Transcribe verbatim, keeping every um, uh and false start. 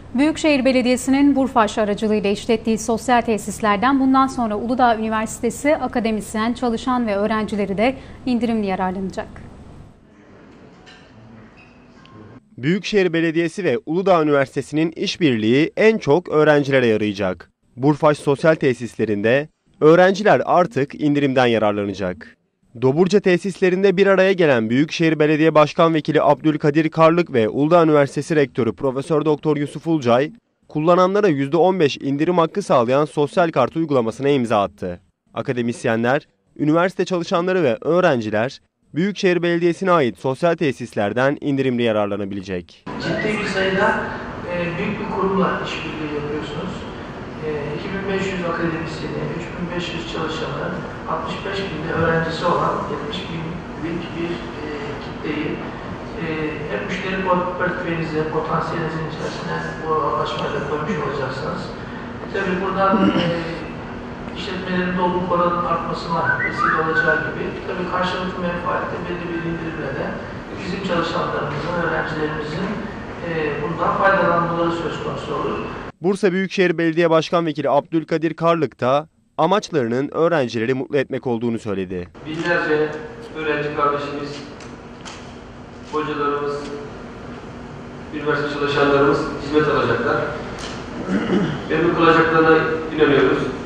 Büyükşehir Belediyesi'nin Burfaş aracılığıyla işlettiği sosyal tesislerden bundan sonra Uludağ Üniversitesi akademisyen, çalışan ve öğrencileri de indirimli yararlanacak. Büyükşehir Belediyesi ve Uludağ Üniversitesi'nin işbirliği en çok öğrencilere yarayacak. Burfaş sosyal tesislerinde öğrenciler artık indirimden yararlanacak. Doburca tesislerinde bir araya gelen Büyükşehir Belediye Başkan Vekili Abdülkadir Karlık ve Uludağ Üniversitesi Rektörü Profesör Doktor Yusuf Ulcay, kullananlara yüzde on beş indirim hakkı sağlayan sosyal kart uygulamasına imza attı. Akademisyenler, üniversite çalışanları ve öğrenciler Büyükşehir Belediyesi'ne ait sosyal tesislerden indirimli yararlanabilecek. Ciddi bir sayıda e, büyük bir kurumla işbirliği yapıyorsunuz. E, iki bin beş yüz akademisyeni, üç bin beş yüz çalışanı, altmış beş bin de öğrencisi olan yetmiş binlik bir e, kitleyi e, hep müşteri portföyünüze, potansiyelinizin içerisine bu anlaşmayla koymuş olacaksınız. E, tabii buradan e, işletmelerin doluluk oranının artmasına vesile olacağı gibi tabii karşılıklı menfaatte belli bir indirimle de bizim çalışanlarımızın, öğrencilerimizin e, bundan faydalanmaları söz konusu olur. Bursa Büyükşehir Belediye Başkan Vekili Abdülkadir Karlık da amaçlarının öğrencileri mutlu etmek olduğunu söyledi. Binlerce öğrenci kardeşimiz, hocalarımız, üniversite çalışanlarımız hizmet alacaklar. Memnun kalacaklarına inanıyoruz.